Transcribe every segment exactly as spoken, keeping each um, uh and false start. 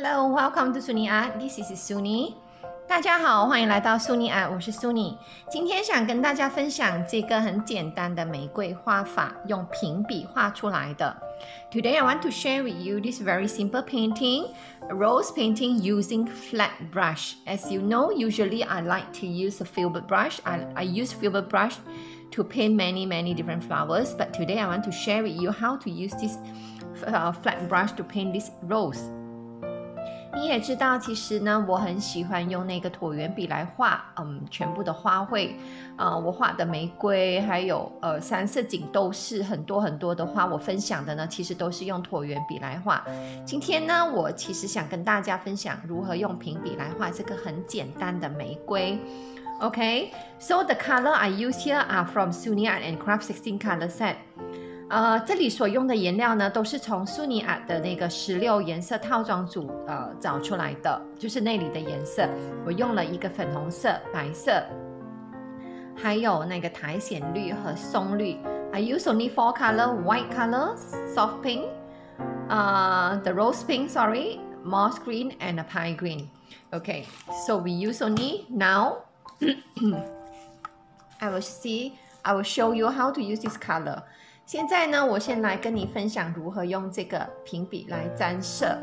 Hello, welcome to Suni Art. This is Suni. 大家好，欢迎来到 Suni Art， 我是 Suni。今天想跟大家分享这个很简单的玫瑰画法，用平笔画出来的。Today I want to share with you this very simple painting, a rose painting using flat brush. As you know, usually I like to use a filbert brush. I, I use filbert brush to paint many, many different flowers. But today I want to share with you how to use this uh, flat brush to paint this rose. 你也知道，其实呢，我很喜欢用那个椭圆笔来画，嗯，全部的花卉，呃，我画的玫瑰，还有呃三色堇都是很多很多的花。我分享的呢，其实都是用椭圆笔来画。今天呢，我其实想跟大家分享如何用平笔来画这个很简单的玫瑰。Okay, so the color I use here are from Suni Art and Craft sixteen color set. 呃，这里所用的颜料呢，都是从 Suni Art 的那个十六颜色套装组呃找出来的，就是那里的颜色。我用了一个粉红色、白色，还有那个苔藓绿和松绿。I use only four color: white color, soft pink, uh, the rose pink, sorry, moss green, and a pine green. Okay, so we use only now. I will see. I will show you how to use this color. 现在呢，我先来跟你分享如何用这个平笔来沾色。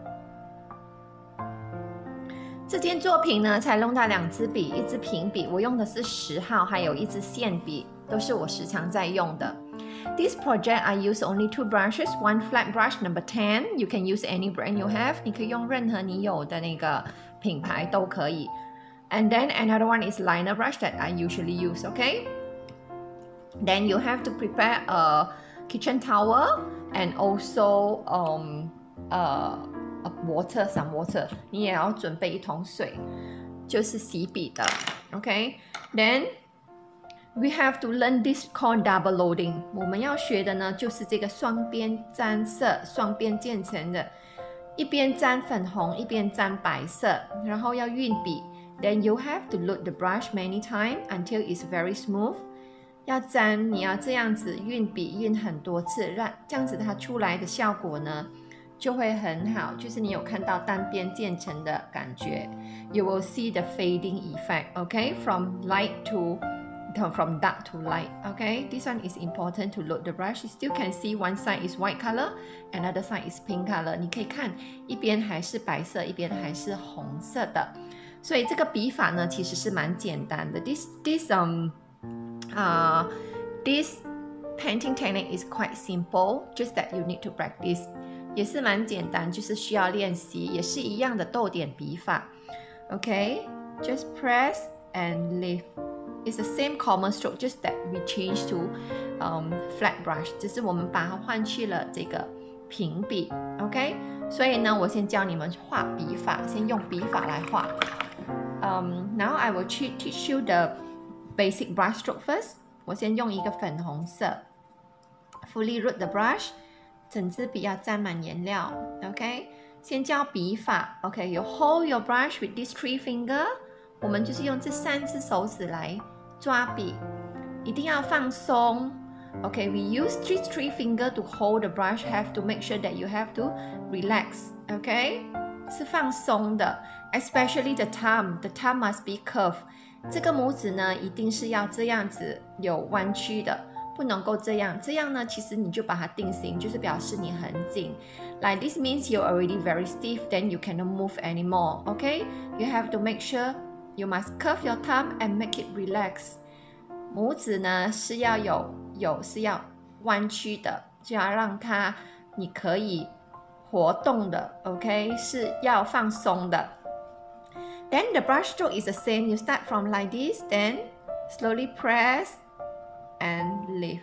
这件作品呢，才用到两支笔，一支平笔，我用的是十号，还有一支线笔，都是我时常在用的。This project I use only two brushes, one flat brush number ten. You can use any brand you have. 你可以用任何你有的那个品牌都可以。And then another one is liner brush that I usually use. Okay.Then you have to prepare a kitchen towel and also um, uh, water, some water. 你也要准备一桶水，就是洗笔的。Okay? Then we have to learn this called double loading. 我们要学的呢，就是这个双边沾色、双边渐层的，一边沾粉红，一边沾白色，然后要运笔。Then you have to load the brush many times until it's very smooth.要沾，你要这样子运笔运很多次，让这样子它出来的效果呢就会很好。就是你有看到单边渐层的感觉 ，You will see the fading effect. Okay, from light to from dark to light. Okay, this one is important to load the brush. You still can see one side is white color, another side is pink color. 你可以看一边还是白色，一边还是红色的。所以这个笔法呢，其实是蛮简单的。This this um Uh, this painting technique is quite simple, just that you need to practice. 也是蛮简单，就是需要练习，也是一样的逗点笔法。Okay, just press and lift. It's the same common stroke, just that we change to um, flat brush. 只是我们把它换去了这个平笔。OK， 所以呢，我先教你们画笔法，先用笔法来画。Um, now I will teach you the basic brush stroke first. 我先用一个粉红色 fully root the brush. 整支笔要沾满颜料 OK 先教笔法 OK You hold your brush with these three finger. 我们就是用这三只手指来抓笔，一定要放松 OK We use these three finger to hold the brush. Have to make sure that you have to relax OK 是放松的 Especially the thumb. The thumb must be curved.这个拇指呢，一定是要这样子有弯曲的，不能够这样。这样呢，其实你就把它定型，就是表示你很紧。Like this means you're already very stiff, then you cannot move anymore. Okay? You have to make sure you must curve your thumb and make it relax. 拇指呢是要有有是要弯曲的，就要让它你可以活动的。OK? 是要放松的。Then the brush stroke is the same. You start from like this, then slowly press and lift.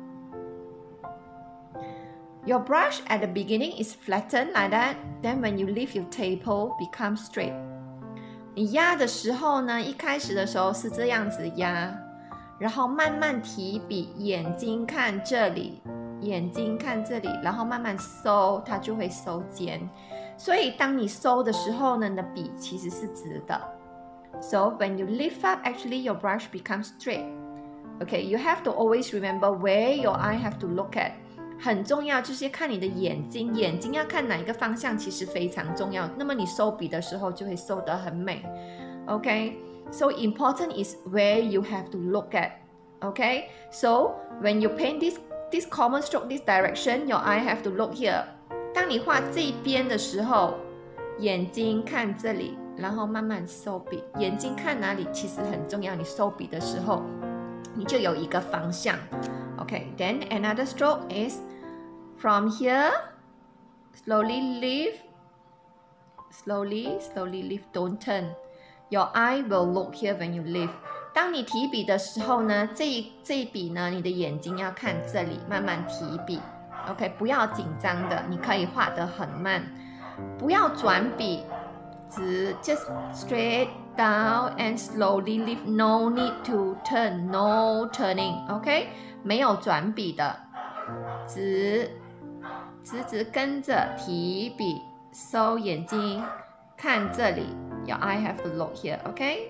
Your brush at the beginning is flattened like that. Then when you lift, your taper becomes straight. 你压的时候呢，一开始的时候是这样子压，然后慢慢提笔，眼睛看这里，眼睛看这里，然后慢慢收，它就会收尖。所以当你收的时候呢，你的笔其实是直的。So when you lift up, actually your brush becomes straight. Okay, you have to always remember where your eye have to look at. 很重要，就是看你的眼睛，眼睛要看哪一个方向，其实非常重要。那么你收笔的时候就会收得很美。Okay, so important is where you have to look at. Okay, so when you paint this this common stroke, this direction, your eye have to look here. 当你画这一边的时候，眼睛看这里，然后慢慢收笔。眼睛看哪里其实很重要，你收笔的时候，你就有一个方向。Okay, then another stroke is from here, slowly lift, slowly, slowly lift, don't turn. Your eye will look here when you lift. 当你提笔的时候呢，这一这一笔呢，你的眼睛要看这里，慢慢提笔。OK， 不要紧张的，你可以画得很慢，不要转笔，只 just straight down and slowly lift. No need to turn, no turning. OK， 没有转笔的，只直直跟着提笔，收眼睛，看这里。Your eye have to look here, okay?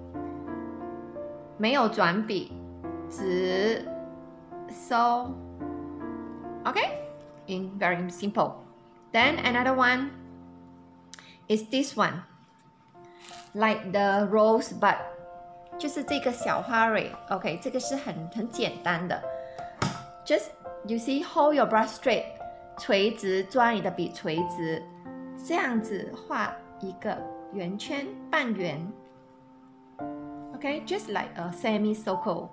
没有转笔，只收 Okay? In very simple. Then another one is this one. Like the rosebud. 就是这个小花蕊 OK, 这个是很很简单的 Just, you see, hold your brush straight. 垂直，抓你的笔垂直，这样子画一个圆圈，半圆 OK, just like a semicircle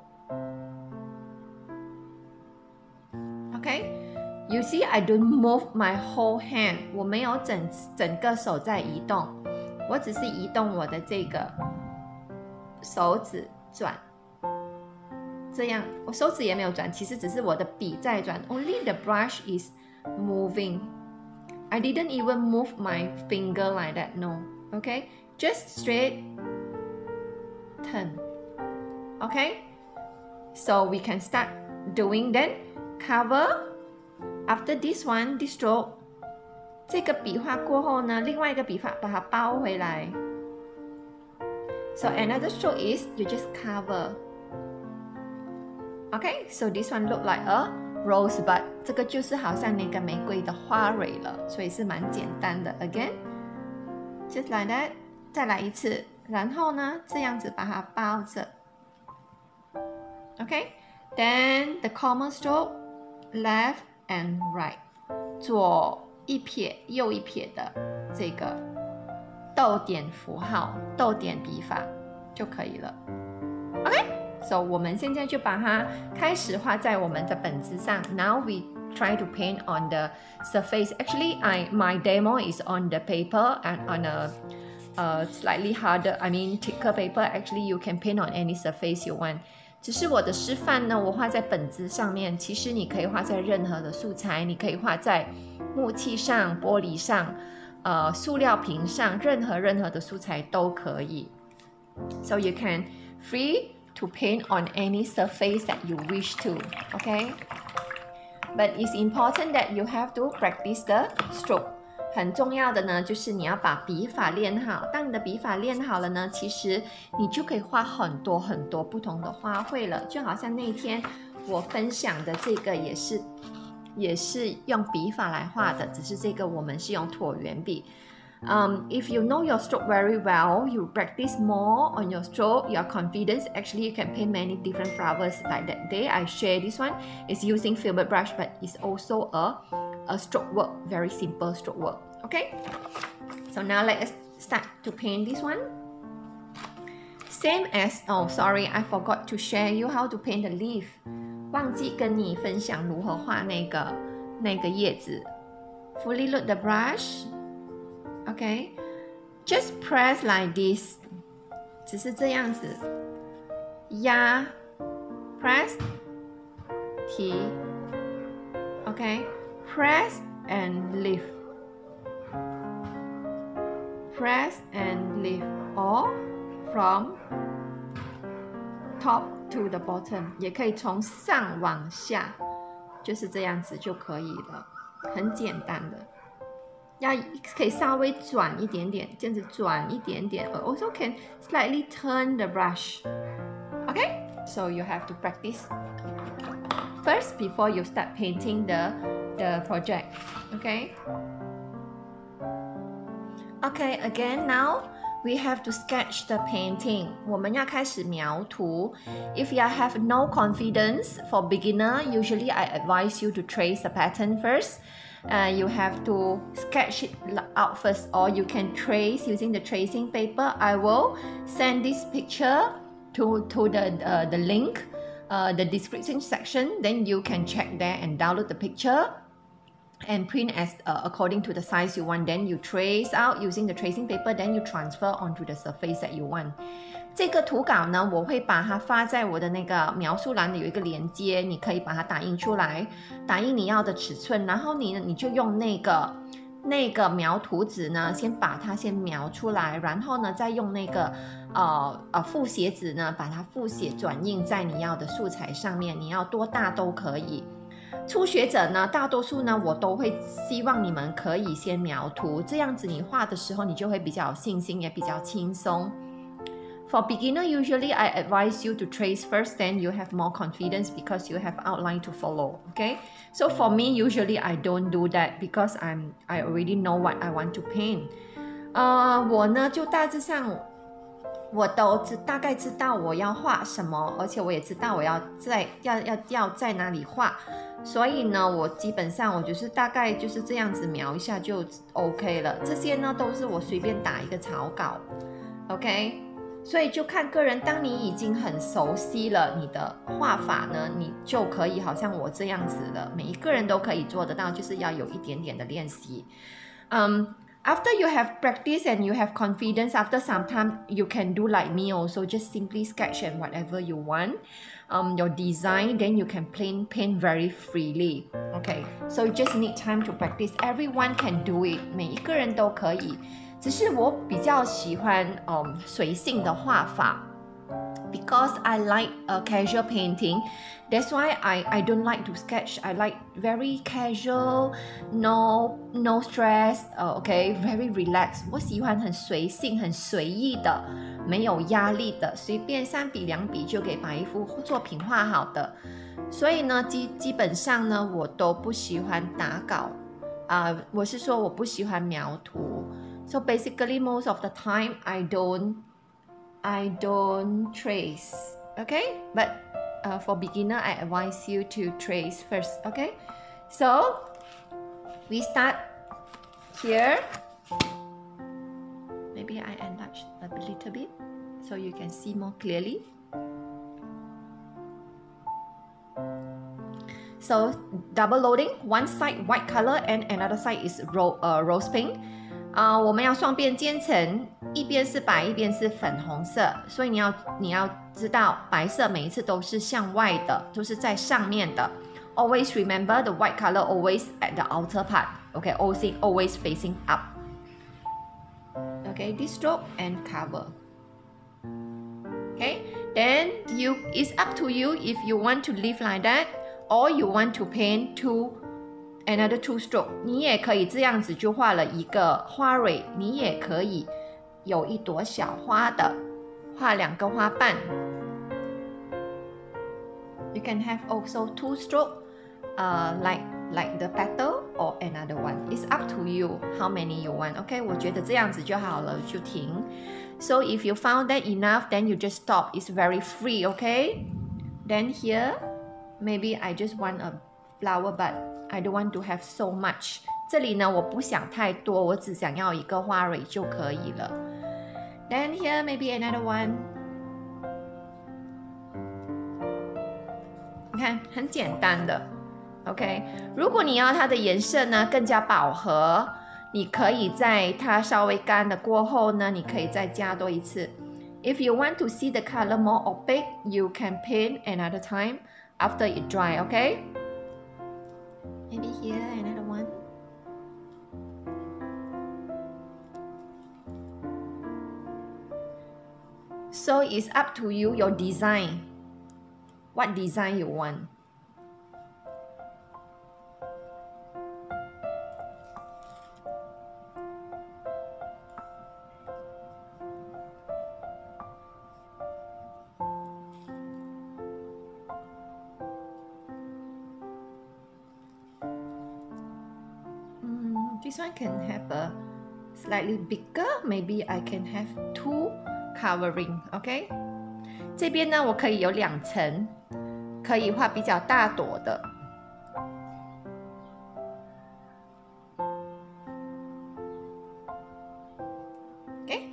OK, you see I don't move my whole hand. 我没有整整个手在移动，我只是移动我的这个手指转，这样我手指也没有转，其实只是我的笔在转。Only the brush is moving. I didn't even move my finger like that. No. Okay, just straight turn. Okay, so we can start doing then cover. After this one, this stroke. 这个笔画过后呢，另外一个笔画把它包回来。So another stroke is you just cover. Okay, so this one look like a rosebud. 这个就是好像那个玫瑰的花蕊了，所以是蛮简单的。Again, just like that. 再来一次，然后呢，这样子把它包着。Okay, then the common stroke, left and right. 左一撇，右一撇的这个逗点符号、逗点笔法就可以了。Okay, so 我们现在就把它开始画在我们的本子上。Now we try to paint on the surface. Actually, I my demo is on the paper and on a uh, slightly harder, I mean thicker paper. Actually, you can paint on any surface you want. 只是我的示范呢，我画在本子上面。其实你可以画在任何的素材，你可以画在木器上、玻璃上、呃塑料瓶上，任何任何的素材都可以。So you can free to paint on any surface that you wish to. Okay, but it's important that you have to practice the stroke. 很重要的呢，就是你要把笔法练好。当你的笔法练好了呢，其实你就可以画很多很多不同的花卉了。就好像那一天我分享的这个也是，也是用笔法来画的，只是这个我们是用椭圆笔。Um, if you know your stroke very well, you practice more on your stroke, your confidence, actually you can paint many different flowers like that day. I share this one. It's using filbert brush, but it's also a, a stroke work, very simple stroke work. Okay, so now let us start to paint this one. Same as, oh sorry, I forgot to share you how to paint the leaf. 忘记跟你分享如何画那个那个叶子。Fully load the brush. Okay, just press like this. 只是这样子，压 ，press， 提 ，OK, press and lift, press and lift, or from top to the bottom， 也可以从上往下，就是这样子就可以了，很简单的。要可以稍微转一点点，这样子转一点点。Also can slightly turn the brush. Okay, so you have to practice. first before you start painting the the project. Okay. Okay, again now we have to sketch the painting. 我们要开始描图。If you have no confidence for beginner, usually I advise you to trace the pattern first. Uh, you have to sketch it out first, or you can trace using the tracing paper. I will send this picture to, to the, uh, the link, uh, the description section. Then you can check there and download the picture and print as uh, according to the size you want. Then you trace out using the tracing paper. Then you transfer onto the surface that you want. 这个图稿呢，我会把它发在我的那个描述栏里有一个连接，你可以把它打印出来，打印你要的尺寸，然后你你就用那个那个描图纸呢，先把它先描出来，然后呢，再用那个呃呃复写纸呢，把它复写转印在你要的素材上面，你要多大都可以。初学者呢，大多数呢，我都会希望你们可以先描图，这样子你画的时候你就会比较有信心，也比较轻松。For beginner, usually I advise you to trace first, then you have more confidence because you have outline to follow. Okay, so for me, usually I don't do that because I'm I already know what I want to paint. 呃，我呢就大致上我都知大概知道我要画什么，而且我也知道我要在要要要在哪里画。所以呢，我基本上我就是大概就是这样子描一下就 OK 了。这些呢都是我随便打一个草稿 ，OK。所以就看个人，当你已经很熟悉了你的画法呢，你就可以好像我这样子了。每一个人都可以做得到，就是要有一点点的练习。嗯、um,，After you have practice and you have confidence, after some time you can do like me also, just simply sketch and whatever you want. Um, your design, then you can paint paint very freely. Okay, so you just need time to practice. Everyone can do it. 每一个人都可以。只是我比较喜欢嗯随性的画法 ，because I like a casual painting. That's why I I don't like to sketch. I like very casual, no no stress. 呃 OK, very relaxed. 我喜欢很随性、很随意的，没有压力的，随便三笔两笔就可以把一幅作品画好的。所以呢，基基本上呢，我都不喜欢打稿啊、呃，我是说我不喜欢描图。So basically, most of the time, I don't, I don't trace. Okay, but uh, for beginner, I advise you to trace first. Okay, so we start here. Maybe I enlarge a little bit so you can see more clearly. So double loading, one side white color and another side is ro uh, rose pink. 啊、呃，我们要双边渐层，一边是白，一边是粉红色，所以你要你要知道，白色每一次都是向外的，都是在上面的。Always remember the white color always at the outer part. Okay, always always facing up. Okay, this stroke and cover. Okay, then you it's up to you if you want to leave like that or you want to paint two.Another two stroke， 你也可以这样子就画了一个花蕊，你也可以有一朵小花的，画两个花瓣。You can have also two stroke, uh, like like the petal or another one. It's up to you how many you want. OK， 我觉得这样子就好了，就停。So if you found that enough, then you just stop. It's very free. OK. Then here, maybe I just want a flower bud.I don't want to have so much. 这里呢，我不想太多，我只想要一个花蕊就可以了。Then here maybe another one. 你看，很简单的 ，OK。如果你要它的颜色呢更加饱和，你可以在它稍微干了过后呢，你可以再加多一次。If you want to see the color more opaque, you can paint another time after it dry, OK?Maybe here another one. So it's up to you, your design. What design you want. This one can have a slightly bigger. Maybe I can have two covering. OK， 这边呢，我可以有两层，可以画比较大朵的。OK，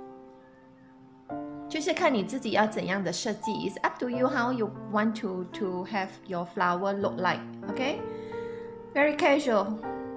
就是看你自己要怎样的设计。It's up to you how you want to to have your flower look like. OK， very casual。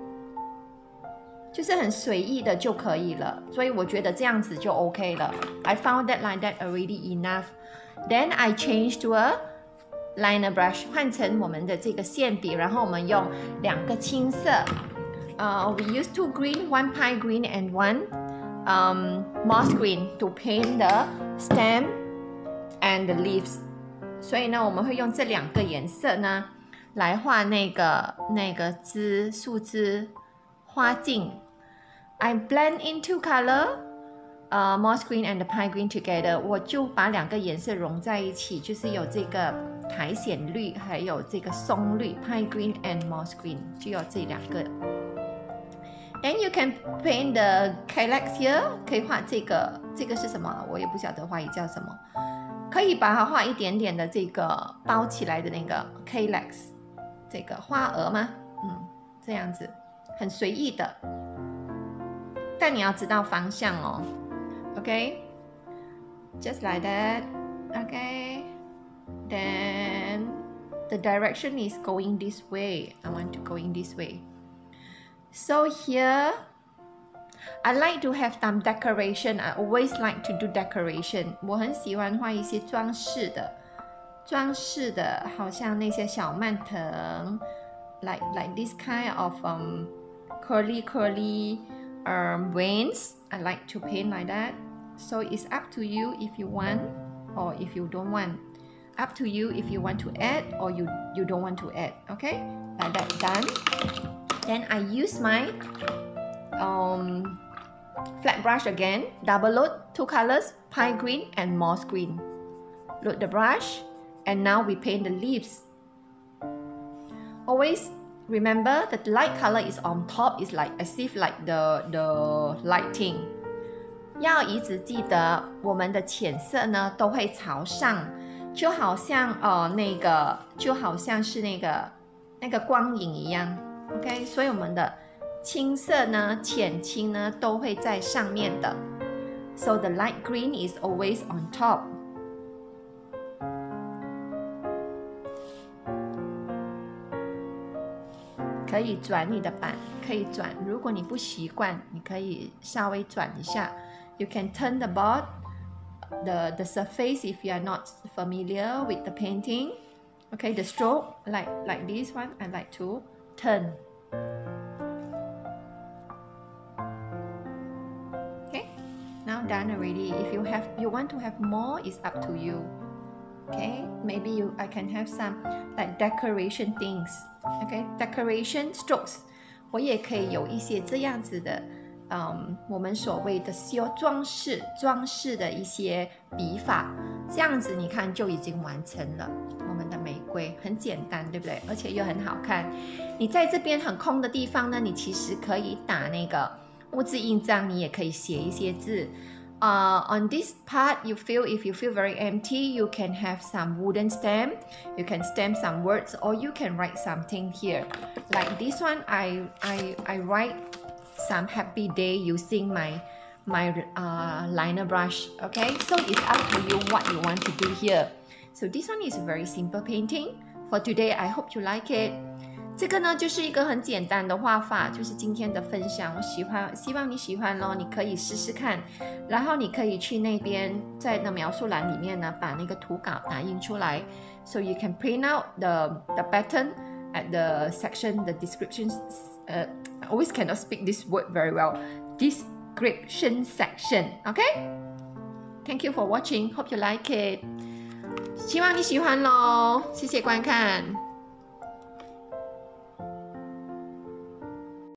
就是很随意的就可以了，所以我觉得这样子就 OK 了。I found that like that already enough. Then I change to a liner brush， 换成我们的这个线笔，然后我们用两个青色。呃、uh, ，we use two green, one pine green and one um moss green to paint the stem and the leaves. 所以呢，我们会用这两个颜色呢来画那个那个枝树枝花茎。 I blend in two color, uh, moss green and the pine green together. 我就把两个颜色融在一起，就是有这个苔藓绿，还有这个松绿 ，pine green and moss green， 就有这两个。Then you can paint the calyx here， 可以画这个，这个是什么？我也不晓得花语叫什么。可以把它画一点点的这个包起来的那个 calyx， 这个花蛾吗？嗯，这样子，很随意的。 但你要知道方向哦 ，OK， just like that, OK. Then the direction is going this way. I want to go in this way. So here, I like to have some decoration. I always like to do decoration. 我很喜欢画一些装饰的，装饰的，好像那些小蔓藤 ，like like this kind of um curly curly. Um, veins, I like to paint like that. So it's up to you if you want or if you don't want. Up to you if you want to add or you, you don't want to add. Okay, like that done. Then I use my um, flat brush again. Double load, two colors, pine green and moss green. Load the brush and now we paint the leaves. Always remember that the light color is on top, is like as if like the the lighting. 要一直记得我们的浅色呢都会朝上，就好像呃那个就好像是那个那个光影一样 ，OK？ 所以我们的青色呢、浅青呢都会在上面的。So the light green is always on top. 可以转你的板，可以转。如果你不习惯，你可以稍微转一下。You can turn the board, the the surface if you are not familiar with the painting. Okay, the stroke like like this one, I like to turn. Okay, now done already. If you have you want to have more, it's up to you. Okay, maybe you I can have some like decoration things. Okay, decoration strokes. 我也可以有一些这样子的，嗯，我们所谓的修装饰、装饰的一些笔法，这样子你看就已经完成了我们的玫瑰，很简单，对不对？而且又很好看。你在这边很空的地方呢，你其实可以打那个木质印章，你也可以写一些字。Uh, on this part, you feel if you feel very empty, you can have some wooden stamp. You can stamp some words, or you can write something here. Like this one, I I I write some happy day using my my uh, liner brush. Okay, so it's up to you what you want to do here. So this one is a very simple painting. For today, I hope you like it. 这个呢，就是一个很简单的画法，就是今天的分享。我喜欢，希望你喜欢咯，你可以试试看。然后你可以去那边，在那描述栏里面呢，把那个图稿打印出来。So you can print out the the pattern at the section, the descriptions. Uh, I always cannot speak this word very well. Description section. Okay? Thank you for watching. Hope you like it. 希望你喜欢咯，谢谢观看。